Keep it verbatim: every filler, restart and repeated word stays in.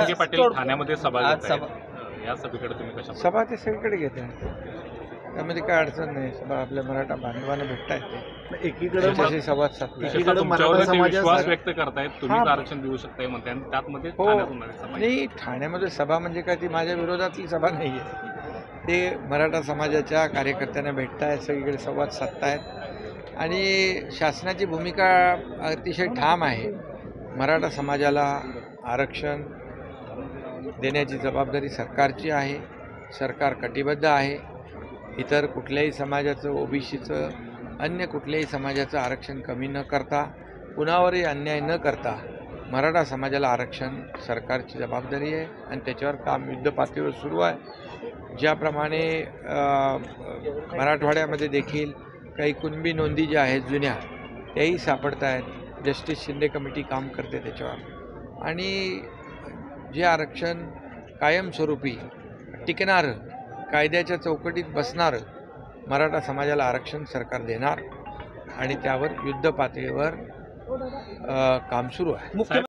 जरांगे पाटील ठाण्यामध्ये सभा आज घेत आहेत. या सभेकडे तुम्ही कशा सभा ते सगळीकडे घेते त्यामध्ये काय अडचण नाही. सभा आपल्या मराठा बांधवांना भेटता येते, एकीकडे त्याच्याशी संवाद साधता येतो. विशेषतः मराठा तुमच्यावर ते समाजाचा- विश्वास व्यक्त करतायत, तुम्ही हां. आरक्षण देऊ शकताय म्हणताय आणि त्यातमध्ये हो ठाण्यात होणारी सभा आहे. नाही, ठाण्यामध्ये सभा म्हणजे काय ती माझ्या विरोधातली सभा नाही आहे. ते मराठा समाजाच्या कार्यकर्त्यांना भेटतायत, सगळीकडे संवाद साधतायत आणि शासनाची भूमिका अतिशय ठाम आहे. मराठा समाजाला आरक्षण देण्याची जबाबदारी सरकारची आहे. सरकार कटिबद्ध आहे. इतर कुठल्याही समाजाचं, ओबीसीचं, अन्य कुठल्याही समाजाचं आरक्षण कमी न करता, कुणावरही अन्याय न करता मराठा समाजाला आरक्षण सरकारची जबाबदारी आहे आणि त्याच्यावर काम युद्धपातळीवर सुरू आहे. ज्याप्रमाणे मराठवाड्यामध्ये देखील काही कुणबी नोंदी ज्या आहेत जुन्या त्याही सापडत आहेत. जस्टिस शिंदे कमिटी काम करते त्याच्यावर आणि जे आरक्षण कायमस्वरूपी टिकणारं, कायद्याच्या चौकटीत बसणारं मराठा समाजाला आरक्षण सरकार देणार आणि त्यावर युद्धपातळीवर काम सुरू आहे.